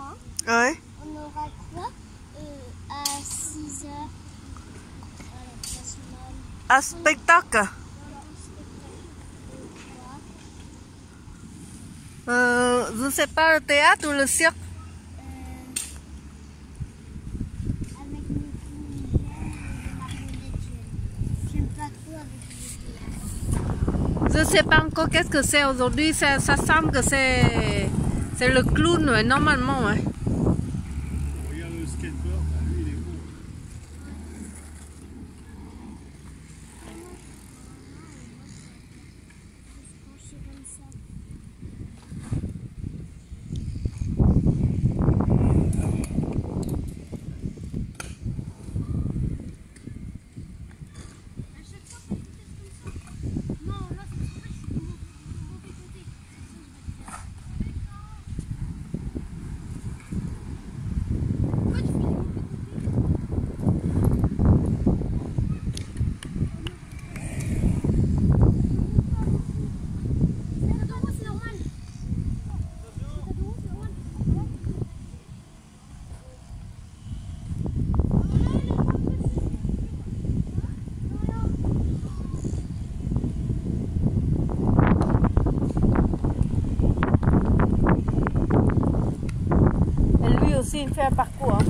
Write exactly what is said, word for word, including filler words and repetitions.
demain. Ouais. On aura quoi euh, à six heures. Un spectacle. Euh, je ne sais pas, le théâtre ou le cirque. Je ne sais pas encore qu'est-ce que c'est aujourd'hui. Ça, ça semble que c'est c'est le clown, ouais, normalement. Ouais. Regarde le skateboard, lui il est beau. Et lui aussi, il fait un parcours. Hein.